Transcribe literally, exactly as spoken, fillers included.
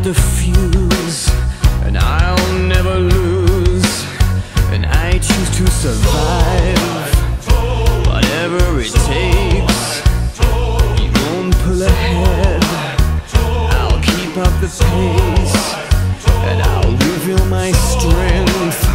the fuse, and I'll never lose, and I choose to survive, whatever it takes. You won't pull ahead, I'll keep up the pace, and I'll reveal my strength.